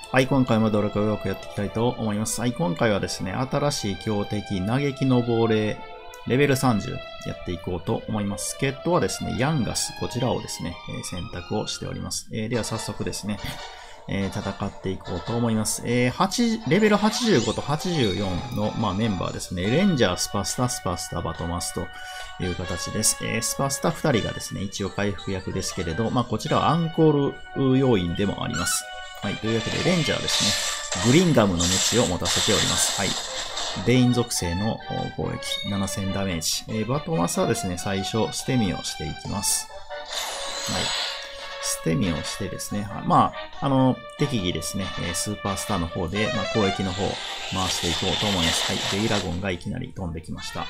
はい、今回もドラクエウォークやっていきたいと思います。はい、今回はですね、新しい強敵、嘆きの亡霊、レベル30やっていこうと思います。助っ人はですね、ヤンガス、こちらをですね、選択をしております。では早速ですね、戦っていこうと思います。レベル85と84の、メンバーですね。レンジャー、スパスタ、バトマスという形です。スパスタ2人がですね、一応回復役ですけれど、こちらはアンコール要員でもあります。はい。というわけで、レンジャーですね。グリンガムの鞭を持たせております。はい。デイン属性の攻撃、7000ダメージ。バトマスはですね、最初、捨て身をしていきます。はい。捨て身をしてですね、適宜ですね、スーパースターの方で、攻撃の方を回していこうと思います。はい。デイラゴンがいきなり飛んできました。はい。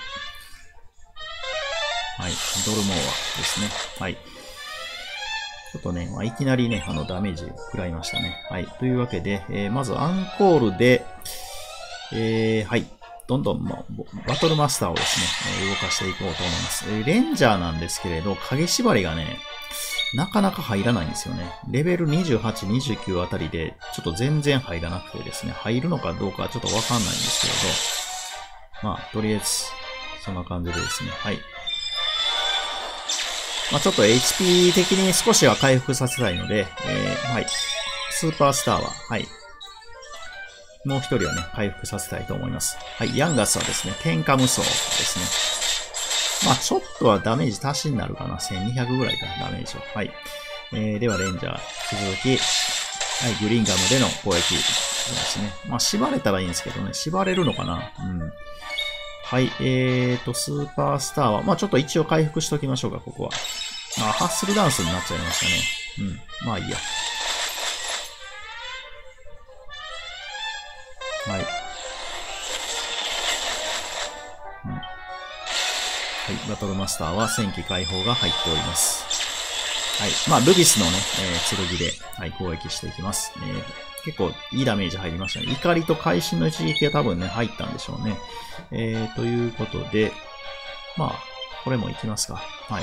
ドルモーアですね。はい。ちょっとね、いきなりね、ダメージ食らいましたね。はい。というわけで、まずアンコールで、はい。どんどん、バトルマスターをですね、動かしていこうと思います。レンジャーなんですけれど、影縛りがね、なかなか入らないんですよね。レベル28、29あたりで、ちょっと全然入らなくてですね、入るのかどうかちょっとわかんないんですけれど、とりあえず、そんな感じでですね、はい。ちょっと HP 的に少しは回復させたいので、はい。スーパースターは、はい。もう一人はね、回復させたいと思います。はい。ヤンガスはですね、天下無双ですね。ちょっとはダメージ足しになるかな。1200ぐらいか、ダメージは。はい。では、レンジャー、引き続き、はい、グリンガムでの攻撃ですね。縛れたらいいんですけどね、縛れるのかな。うん。はい、スーパースターは、ちょっと一応回復しときましょうか、ここは。ハッスルダンスになっちゃいましたね。いいや。はい。はい、バトルマスターは戦機解放が入っております。はい。ルビスのね、剣で、はい、攻撃していきます。結構いいダメージ入りましたね。怒りと会心の一撃が多分ね、入ったんでしょうね。ということで、これもいきますか。はい。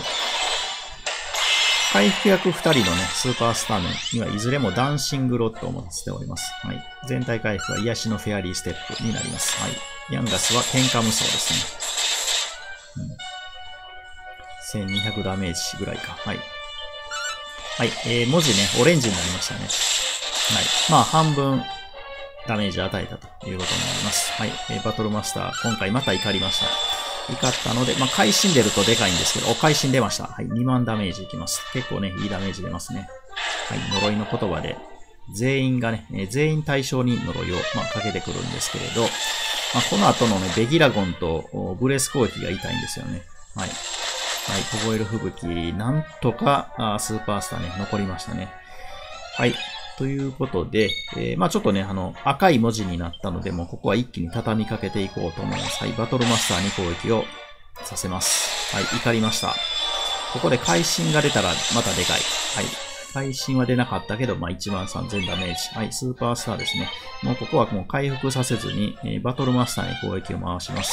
回復役2人のね、スーパースターにはいずれもダンシングロッドを持たせております。はい。全体回復は癒しのフェアリーステップになります。はい。ヤンガスは天下無双ですね。1200ダメージぐらいか。はい。はい。文字ね、オレンジになりましたね。はい。半分ダメージ与えたということになります。はい。バトルマスター、今回また怒りました。怒ったので、会心出るとでかいんですけど、会心出ました。はい。2万ダメージいきます。結構ね、いいダメージ出ますね。はい。呪いの言葉で、全員がね、全員対象に呪いを、かけてくるんですけれど、この後のね、ベギラゴンとブレス攻撃が痛いんですよね。はい。はい。凍える吹雪、なんとか、スーパースターね、残りましたね。はい。ということで、ちょっとね、赤い文字になったので、もうここは一気に畳みかけていこうと思います。はい。バトルマスターに攻撃をさせます。はい。怒りました。ここで会心が出たら、またでかい。はい。会心は出なかったけど、13000ダメージ。はい。スーパースターですね。もうここはもう回復させずに、バトルマスターに攻撃を回します。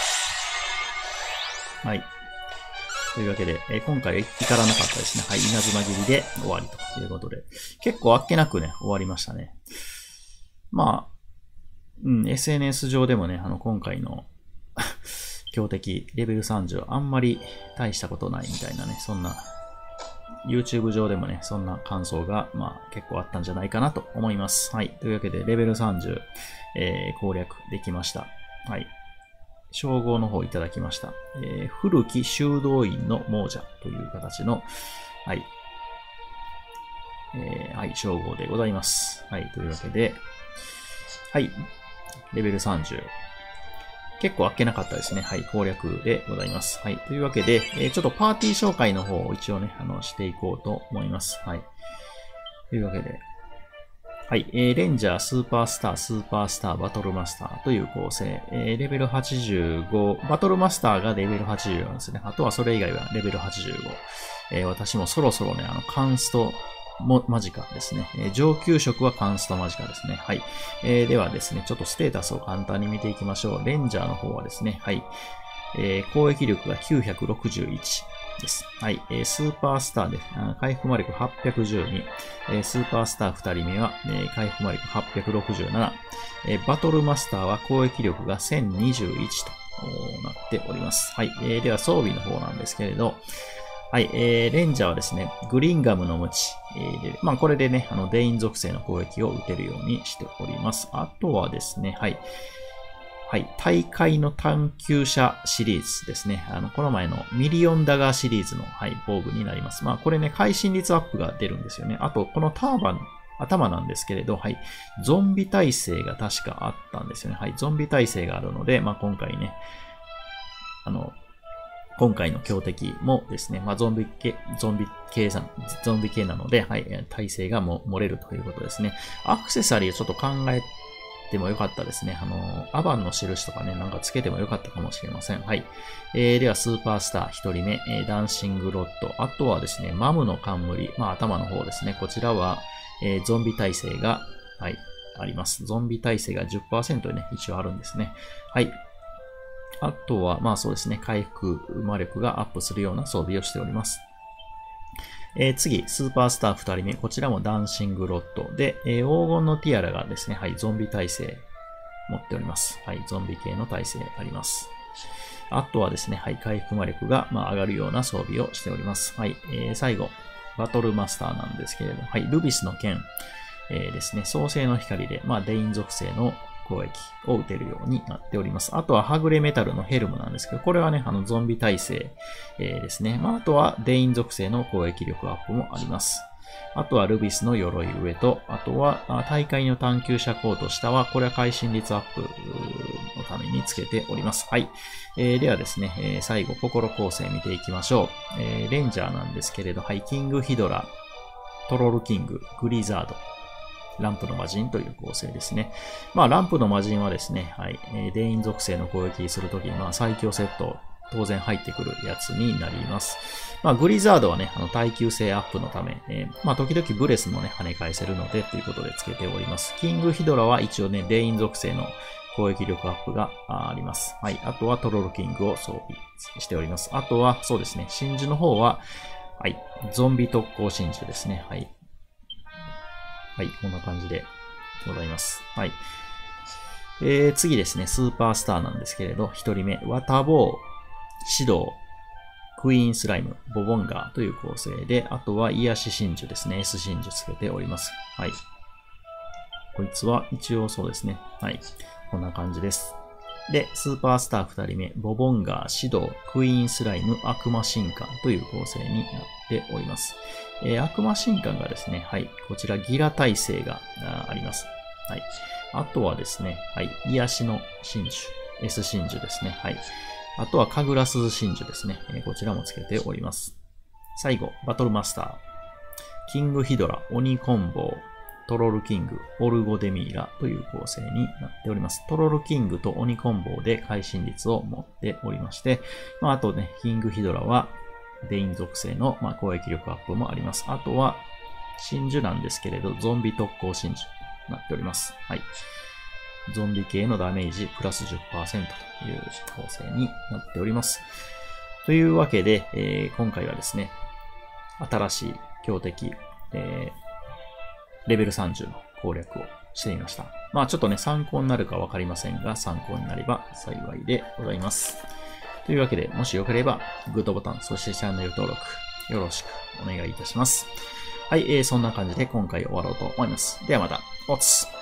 はい。というわけで、今回怒らなかったですね。はい。稲妻切りで終わりということで。結構あっけなくね、終わりましたね。SNS 上でもね、今回の強敵、レベル30、あんまり大したことないみたいなね、そんな、YouTube 上でもね、そんな感想が、結構あったんじゃないかなと思います。はい。というわけで、レベル30、攻略できました。はい。称号の方いただきました。古き修道院の亡者という形の、はい。はい、称号でございます。はい、というわけで、はい、レベル30。結構あっけなかったですね。はい、攻略でございます。はい、というわけで、ちょっとパーティー紹介の方を一応ね、していこうと思います。はい。というわけで、はい。レンジャー、スーパースター、バトルマスターという構成。レベル85、バトルマスターがレベル80なんですね。あとはそれ以外はレベル85。私もそろそろね、カンスト間近ですね。上級職はカンスト間近ですね。はい。ではですね、ちょっとステータスを簡単に見ていきましょう。レンジャーの方はですね、はい。攻撃力が961。 です。はい。スーパースターで、回復魔力812。スーパースター2人目は、回復魔力867。バトルマスターは攻撃力が1021となっております。はい。では装備の方なんですけれど、はい。レンジャーはですね、グリンガムの鞭。まあ、これでね、デイン属性の攻撃を打てるようにしております。あとはですね、はい。はい。大海の探求者シリーズですね。この前のミリオンダガーシリーズの、はい、防具になります。まあ、これね、会心率アップが出るんですよね。あと、このターバン、頭なんですけれど、はい。ゾンビ耐性が確かあったんですよね。はい。ゾンビ耐性があるので、まあ、今回ね、今回の強敵もですね、まあ、ゾンビ系なので、はい、耐性が漏れるということですね。アクセサリーをちょっと考えてもよかったですね。アバンの印とかね、なんかつけてもよかったかもしれません。はい。では、スーパースター1人目、ダンシングロッド。あとはですね、マムの冠。まあ、頭の方ですね。こちらは、ゾンビ耐性が、はい、あります。ゾンビ耐性が 10% ね、一応あるんですね。はい。あとは、まあそうですね、回復魔力がアップするような装備をしております。次、スーパースター2人目。こちらもダンシングロッドで、黄金のティアラがですね、はい、ゾンビ耐性持っております。はい、ゾンビ系の耐性あります。あとはですね、はい、回復魔力が、まあ、上がるような装備をしております。はい、最後、バトルマスターなんですけれど、はい、ルビスの剣、ですね、創世の光で、まあ、デイン属性の攻撃を打てるようになっております。あとははぐれメタルのヘルムなんですけど、これはね、ゾンビ耐性、ですね。まあ、あとはデイン属性の攻撃力アップもあります。あとはルビスの鎧上と、あとは大会の探求者コート下は、これは会心率アップのためにつけております。はい。ではですね、最後、心構成見ていきましょう。レンジャーなんですけれど、はい、キングヒドラ、トロルキング、グリザード、ランプの魔人という構成ですね。まあ、ランプの魔人はですね、はい、デイン属性の攻撃するときに、まあ、最強セット、当然入ってくるやつになります。まあ、グリザードはね、耐久性アップのため、まあ、時々ブレスもね、跳ね返せるので、ということで付けております。キングヒドラは一応ね、デイン属性の攻撃力アップがあります。はい。あとはトロルキングを装備しております。あとは、そうですね、真珠の方は、はい、ゾンビ特攻真珠ですね。はい。はい、こんな感じでございます。はい。次ですね、スーパースターなんですけれど、1人目、ワタボー、シドウ、クイーンスライム、ボボンガーという構成で、あとは癒し真珠ですね、S 真珠つけております。はい。こいつは一応そうですね。はい。こんな感じです。で、スーパースター2人目、ボボンガー、シドウ、クイーンスライム、悪魔神官という構成になっております。悪魔神官がですね、はい、こちらギラ耐性があります。はい。あとはですね、はい、癒しの真珠、S 真珠ですね。はい。あとはカグラス真珠ですね。こちらもつけております。最後、バトルマスター、キングヒドラ、鬼コンボ、トロルキング、オルゴデミーラという構成になっております。トロルキングと鬼コンボで会心率を持っておりまして、まあ、あとね、キングヒドラはデイン属性の攻撃力アップもあります。あとは、真珠なんですけれど、ゾンビ特攻真珠になっております。はい。ゾンビ系のダメージプラス 10% という構成になっております。というわけで、今回はですね、新しい強敵、レベル30の攻略をしてみました。まあちょっとね、参考になるかわかりませんが、参考になれば幸いでございます。というわけで、もしよければ、グッドボタン、そしてチャンネル登録、よろしくお願いいたします。はい、そんな感じで今回終わろうと思います。ではまた、おつ。